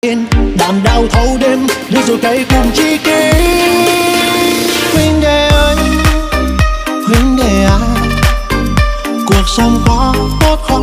đàn đau thâu đêm để rồi cay cùng chi kỷ. Huynh đệ ơi, huynh đệ à, cuộc sống có tốt không?